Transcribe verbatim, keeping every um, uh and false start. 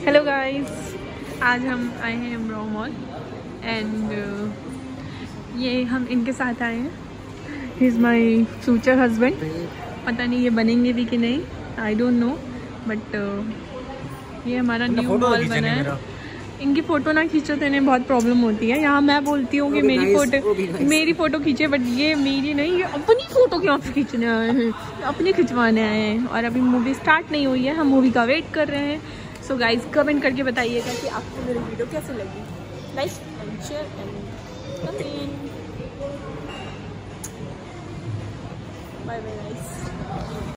Hello guys, आज हम आए हैं एम्ब्रो मॉल एंड ये हम इनके साथ आए हैं। He is my future husband. पता नहीं ये बनेंगे भी कि नहीं, आई डोंट नो, बट ये हमारा न्यू मॉल बना है। इनकी फ़ोटो ना खींचो तो इन्हें बहुत प्रॉब्लम होती है। यहाँ मैं बोलती हूँ कि मेरी फ़ोटो मेरी फ़ोटो खींचे, बट ये मेरी नहीं, ये अपनी फ़ोटो क्यों खींचने आए हैं, अपने खिंचवाने आए हैं। और अभी मूवी स्टार्ट नहीं हुई है, हम मूवी का वेट कर रहे हैं। सो गाइज कमेंट करके बताइएगा कि आपको मेरी वीडियो कैसे लगी। Like and share and comment. Bye bye guys.